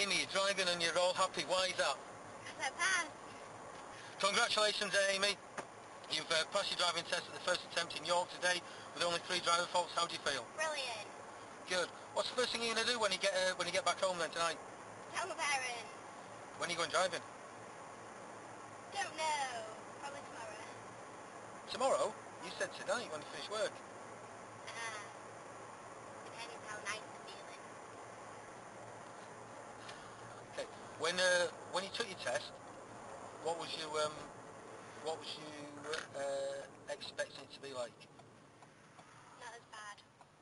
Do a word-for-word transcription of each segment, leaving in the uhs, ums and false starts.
Amy, you're driving and you're all happy. Why is that? Because I passed. Congratulations, Amy. You've uh, passed your driving test at the first attempt in York today with only three driver faults. How do you feel? Brilliant. Good. What's the first thing you're going to do when you get uh, when you get back home then tonight? Tell my parents. When are you going driving? Don't know. Probably tomorrow. Tomorrow? You said tonight when you finish work. Ah. Depends how nice I'm feeling. Okay. When uh, when you took your test, what was you um what was you uh, expecting it to be like? Not as bad.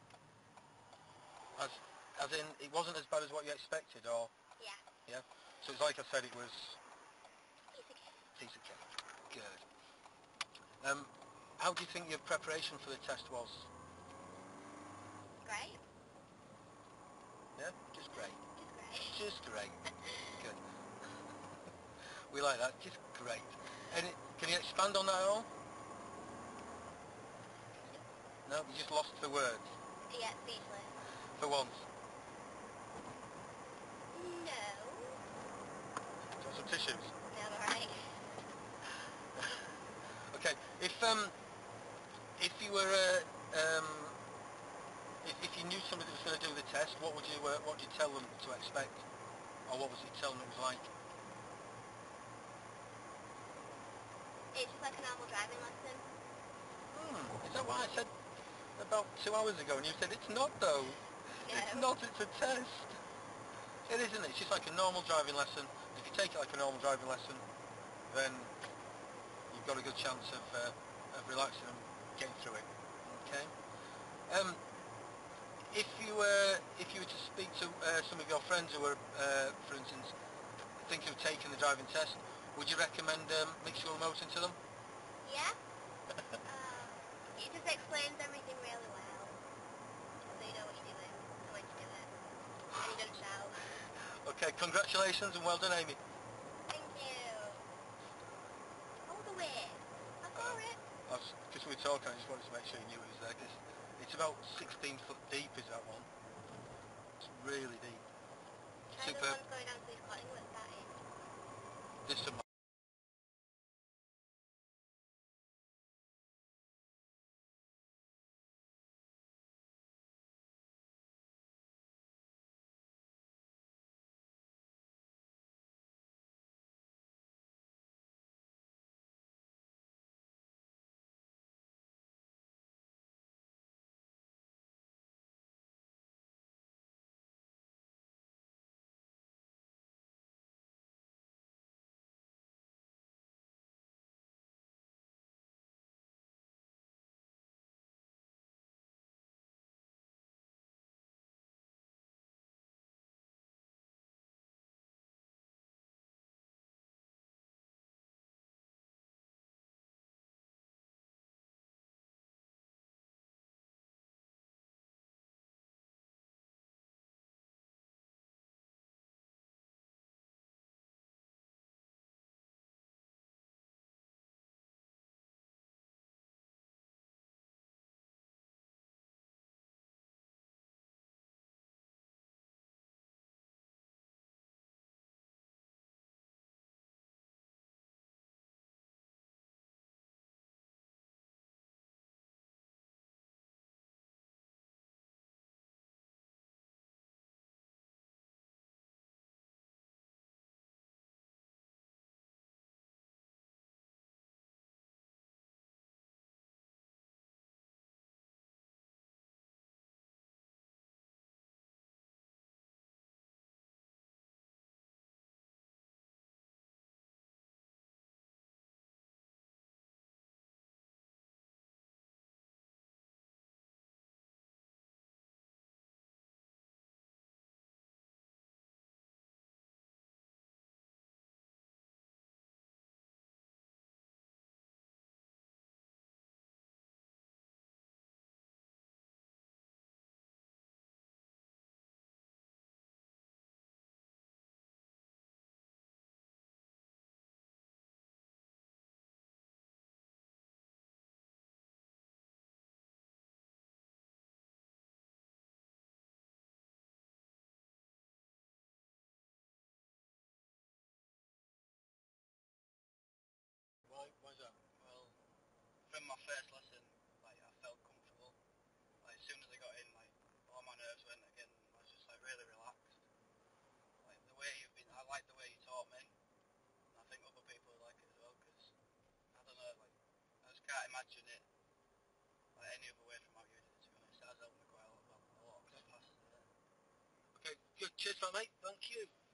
As as in, it wasn't as bad as what you expected, or? Yeah. Yeah. So it's like I said, it was. Piece of cake. Piece of cake. Good. Um, how do you think your preparation for the test was? Great. Yeah, just great. Just great. Just great. Good. We like that. Just great. And it, can you expand on that at all? No, you just lost the words. Yeah, speechless. For once. No. Do you want some tissues? No, I'm alright. Okay. If um, if you were uh, um, if, if you knew somebody that was going to do the test, what would you uh, what would you tell them to expect, or what was you tell them it was like? It's just like a normal driving lesson. Hmm. Is that what I said about two hours ago? And you said it's not though. No. It's not. It's a test. It isn't. It's just like a normal driving lesson. If you take it like a normal driving lesson, then you've got a good chance of uh, of relaxing and getting through it. Okay. Um. If you uh, if you were to speak to uh, some of your friends who were, uh, for instance, thinking of taking the driving test, would you recommend um, Mick School of Motoring to them? Yeah? uh, it just explains everything really well. So you know what you're doing and when to do it. And you don't shout. Okay, congratulations and well done, Amy. Thank you. All the way. I saw Uh, it. Because we were talking, I just wanted to make sure you knew it was there, because it's about sixteen foot deep is that one. It's really deep. Try the Superb. ones going down to these Collingwood, that is. There's some first lesson, like, I felt comfortable. Like, as soon as I got in, like, all my nerves went again. I was just, like, really relaxed. Like, the way you've been, I like the way you taught me. And I think other people would like it as well, because, I don't know, like, I just can't imagine it, like, any other way from how you did it, to be honest. It has helped me quite a lot, well, a lot, because I passed it. Okay, good. Cheers for that, mate. Thank you.